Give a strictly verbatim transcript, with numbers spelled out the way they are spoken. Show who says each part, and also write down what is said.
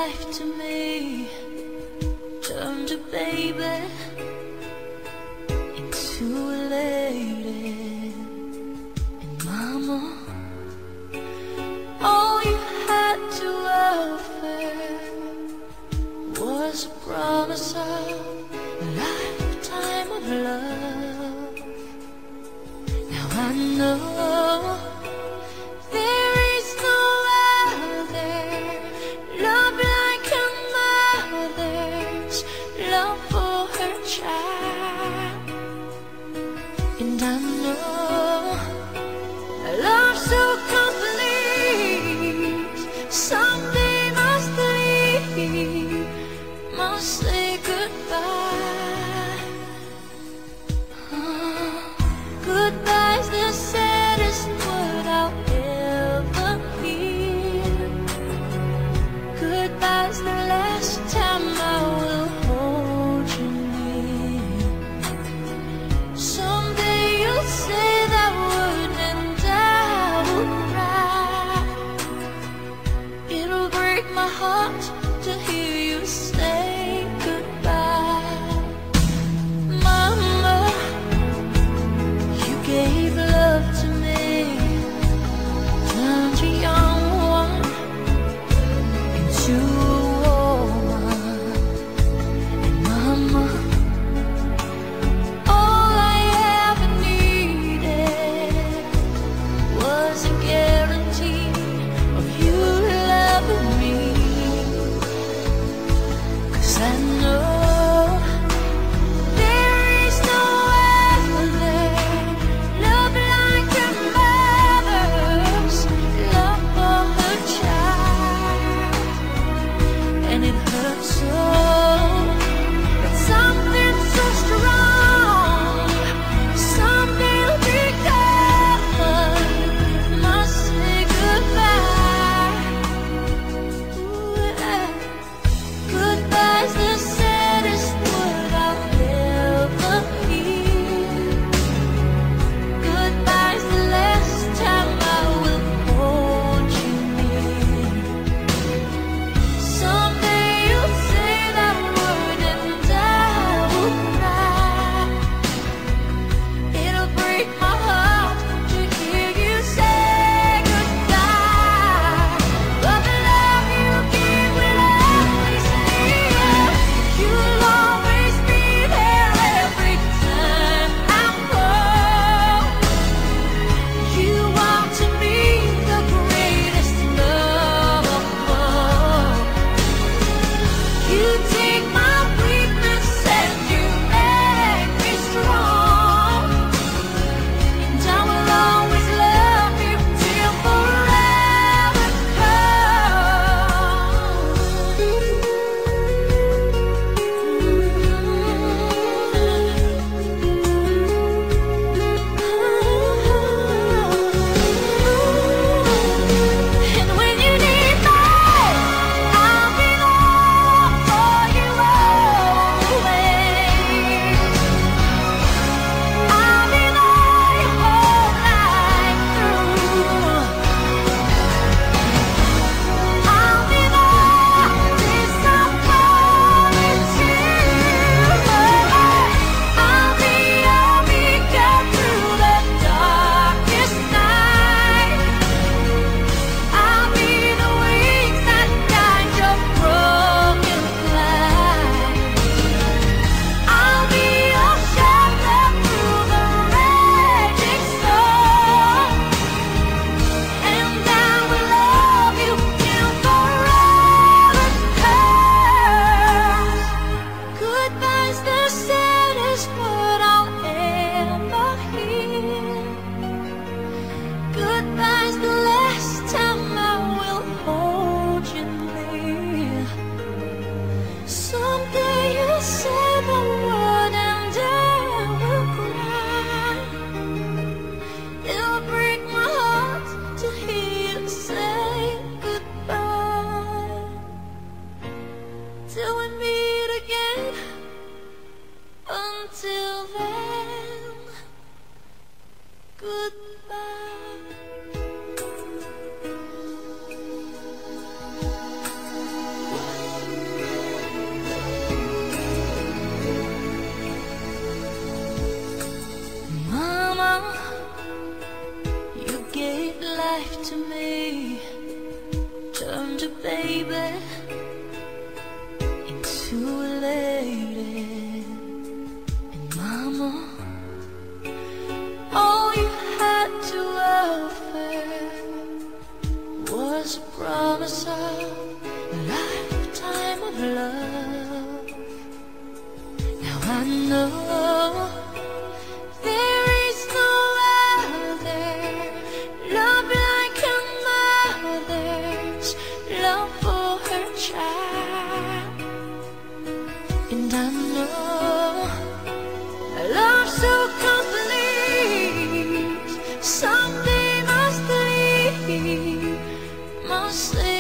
Speaker 1: life to me, turned a baby into a lady. And mama, all you had to offer was a promise of a lifetime of love. Now I know there is no other love like a mother's love for her child. And I know a love so complete someday must leave, must say goodbye. Oh, goodbye's the saddest word I'll ever hear. Goodbye's the last time I will hold you near. Someday you'll say that word and I will cry. It'll break my heart to hear you say goodbye. Mama, you gave love to me, turned a young one into a woman. And mama, all I ever needed was a guarantee of you loving me. turned a baby into a lady. And mama, all you had to offer was a promise of a lifetime of love. Now I know there is no other love like a mother's love for her child. And I know a love so complete someday must leave, must leave.